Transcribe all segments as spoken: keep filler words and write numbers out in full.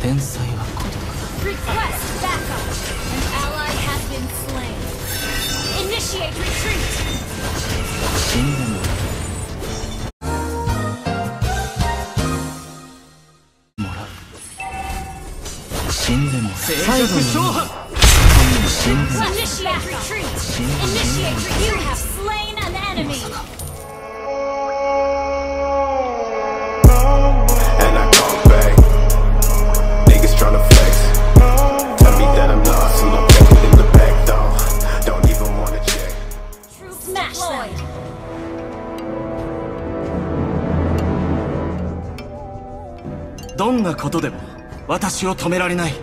天才は孤独だ。 Request backup. An ally has been slain. Initiate retreat. 死んでももらう。死んでも最後の勝破。死んでも Initiate retreat. Initiate retreat. You have slain an enemy. And I come back. Niggas tryna flex. Tell me that I'm lost and I'm checking in the back though. Don't even wanna check. Smash them. どんなことでも私を止められない。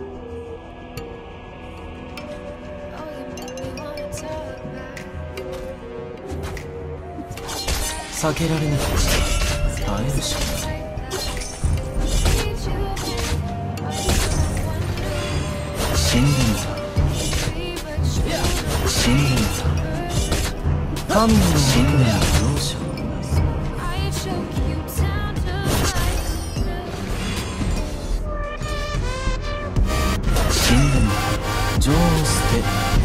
避けられなくて耐えるしかない。死んでもらう。死んでもらう。神の死んでもらう。容赦をなす。死んでもらう。情を捨て。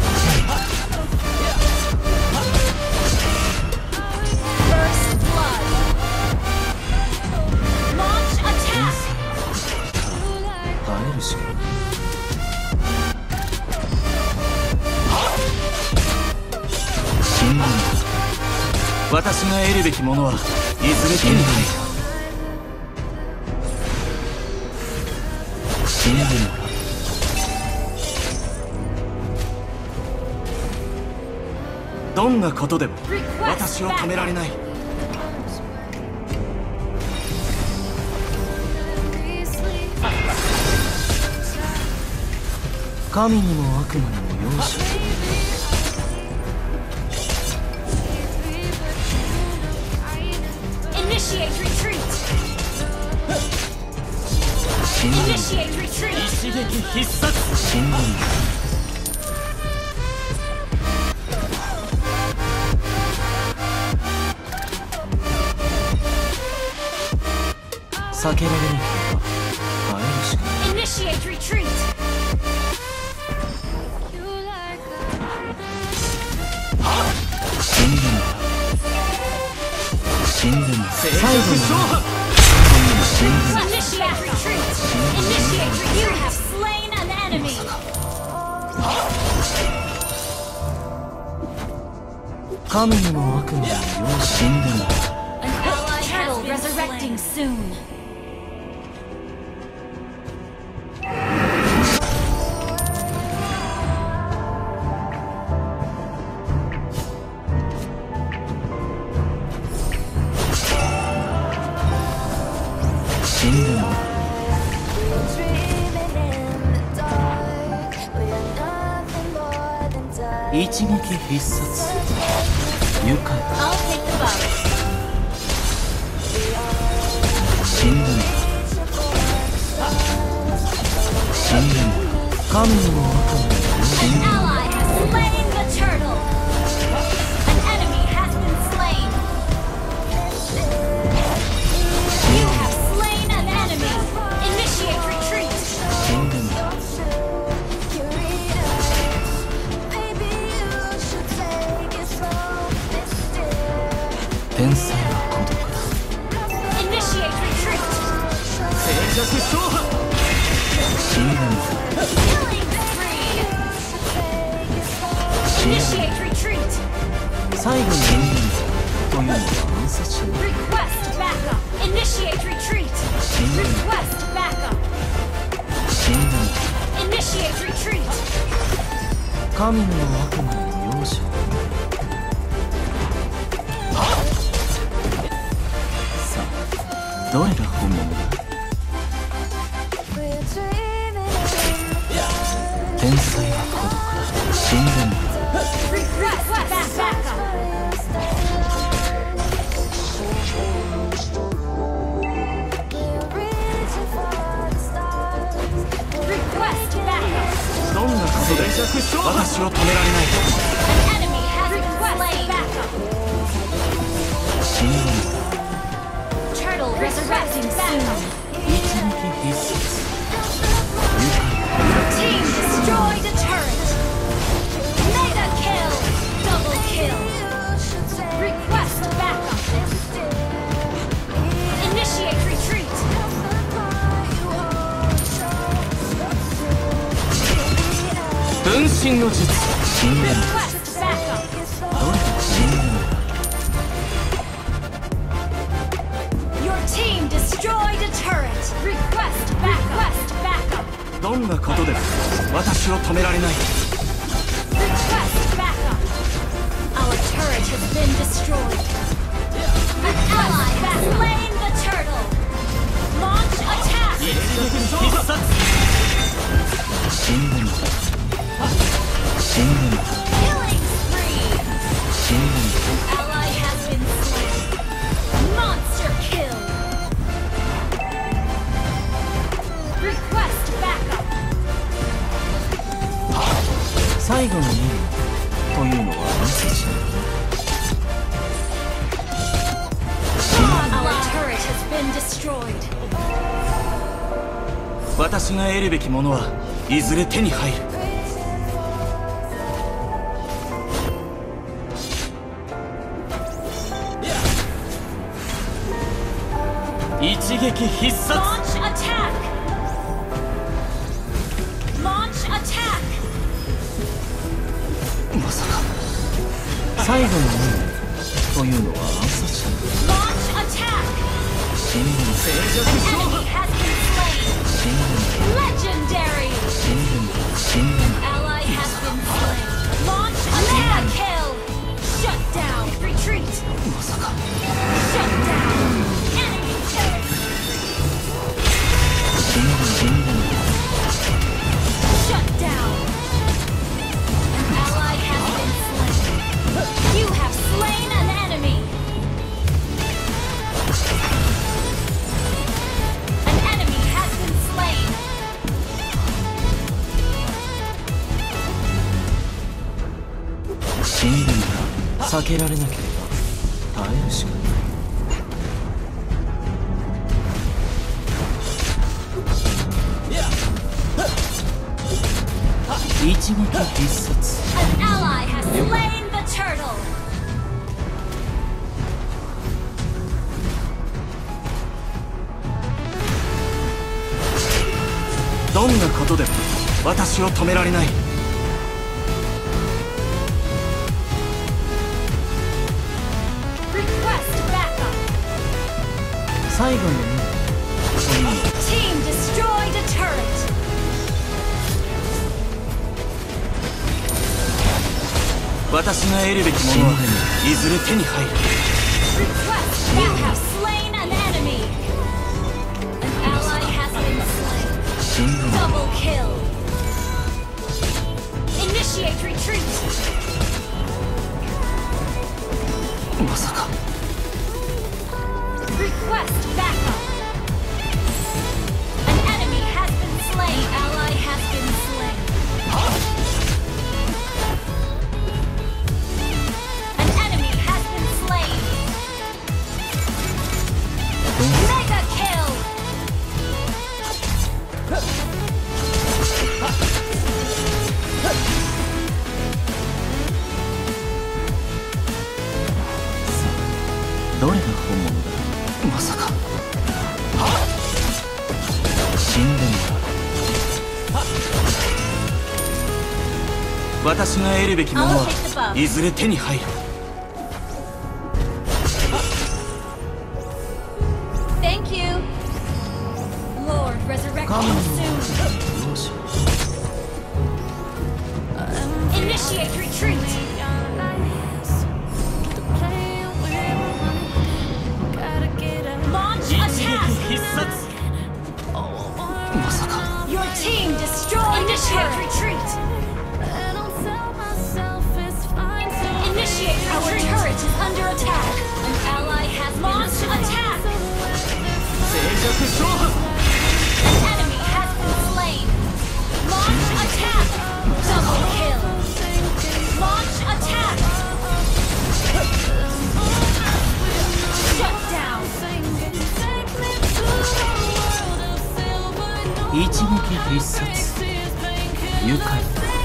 私が得るべきものはいずれ手に入る。死んでもらう。どんなことでも私を止められない。神にも悪魔にも容赦。 Initiate retreat. Initiate retreat. 一撃必殺。死んでもらう。避けられなければ耐えるしかない。 Initiate retreat. 死んでもらう。死んでも最後の勝負。 Initiate retreat. Initiate retreat. You have slain an enemy. 神にも悪魔にも死んでもらう。 An ally has been resurrecting soon. 死んでもらう。一撃必殺。愉快。死んでもらう。死んでもらう。神にも悪魔にも死んでもらう。 天才は孤独だ。 Initiate retreat. 静寂勝破。死んでもらう。 Killing spree. Initiate retreat. 最後に死んでもらうというのは暗殺者。 Request backup. Initiate retreat. Request backup. 死んでもらう。 Initiate retreat. 神にも悪魔にも容赦を。 どれが本物だ。天才は孤独だ。死んでもらう。 Request backup. Request backup. どんなことで私を止められない。 An enemy has been slain. Backup. 死んでもらう。 Turtle resurrecting soon. 一撃必殺。 分身の術。死んでる。 Request backup. どれだ死んでる。 Your team destroyed a turret. Request backup. Request backup. どんなことでも私を止められない。 Request backup. Our turret has been destroyed. An ally has slain the turtle. Launch attack. 必殺。死んでる。死んでる。 Killing spree. 死んでる。 An ally has been slain. Monster kill. Request backup. 最後の任務というのは暗殺。 Our turret has been destroyed. 私が得るべきものはいずれ手に入る。一撃必殺。 Launch attack. Launch attack. まさか最後の任務というのは暗殺。 Launch attack. 死んでる。 An enemy has been slain. 死んでる。 Legendary. 死んでる。死んでる。 Ally has been slain. Launch attack. Kill. Shut down. Retreat. まさか Shut down. Enemy turret. 死んでる。死んでる。 Shut down. An ally has been slain. You have slain an enemy. An enemy has been slain. 死んでるから避けられなければ耐えるしかない。一撃必殺。 An ally has slain the turtle. どんなことでも私を止められない。 Request backup. 最後の任務というのは Team destroyed a turret. 私が得るべきものはいずれ手に入る。 Request. You have slain an enemy. An ally has been slain. 死んでる。 Double kill. Initiate retreat. まさか Request backup. An enemy has been slain. Ally has been slain. An enemy has been slain. Mega kill. 私が得るべきものはいずれ手に入る。 Thank you. Lord, resurrect you soon. Initiate retreat. Launch attack. 必殺。まさか。 Your team destroyed the turret. Retreat. Initiate retreat. Our turret is under attack. An ally has launched attack. 静寂勝負。 An enemy has been slain. Launch attack. Double kill. Launch attack. Shut down. 一撃必殺。愉快。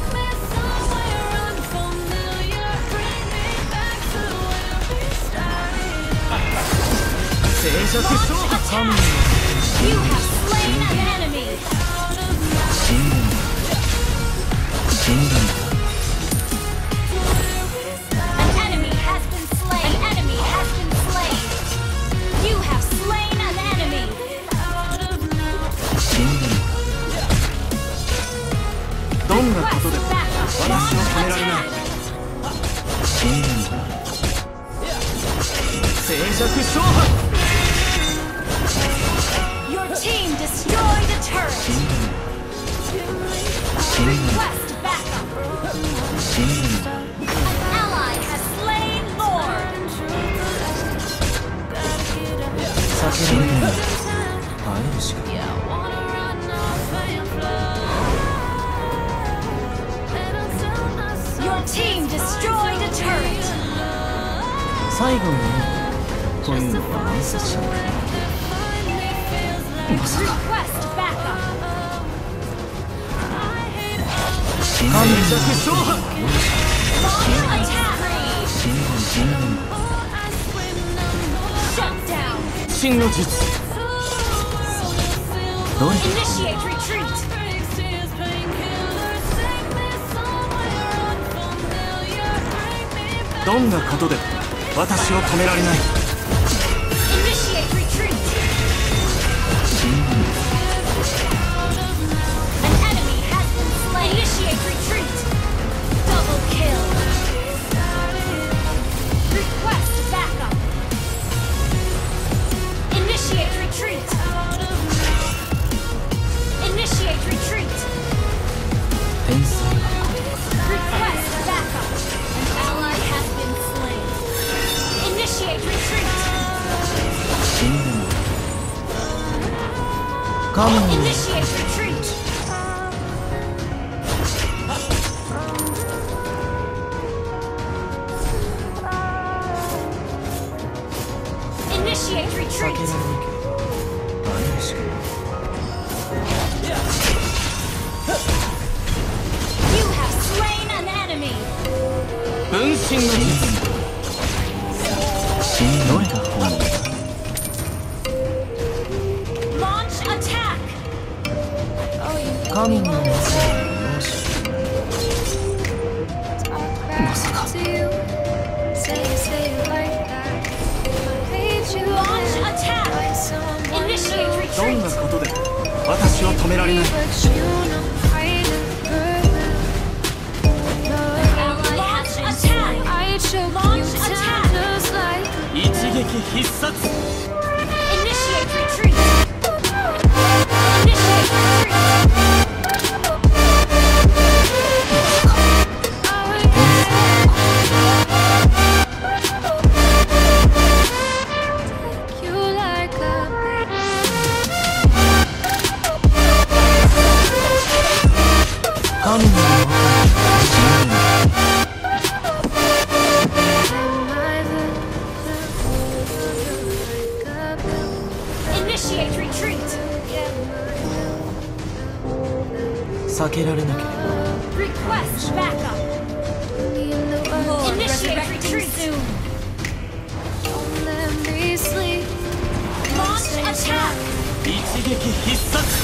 Launch attack. You have slain an enemy. 死んでる。死んでる。 どんなことでも私を止められない。死んでもらう。静寂召喚。 Your team destroyed a turret. Request backup. An ally has slain Lord. 死んでもらう。会えるしかない。 Your team destroyed a turret. 最後にというのは暗殺者だ。まさか Request backup. 神弱召喚。 Launch attack. 死んでも死んでも Shut down. 真の術。どれ Initiate retreat. どんなことでも私を止められない。 Initiate retreat. An enemy has been slain. Initiate retreat. Double kill. Request backup. Initiate retreat. Initiate retreat. 天才は Request backup. An ally has been slain. Initiate retreat. 死んでも神に Initiate retreat. Initiate 避け retreat. られなければ会えるしかない。 You have slain an enemy. 分身の術。死んどれが本物だ。 Launch attack. 神の技を利用しまさか Launch attack. Initiate どん retreat. なことでも私を止められない。 Ally has been slain. Launch attack. 一撃必殺。 Initiate retreat. Initiate retreat. Initiate retreat. 避けられなければ Request backup. Initiate retreat. Launch attack. 一撃必殺。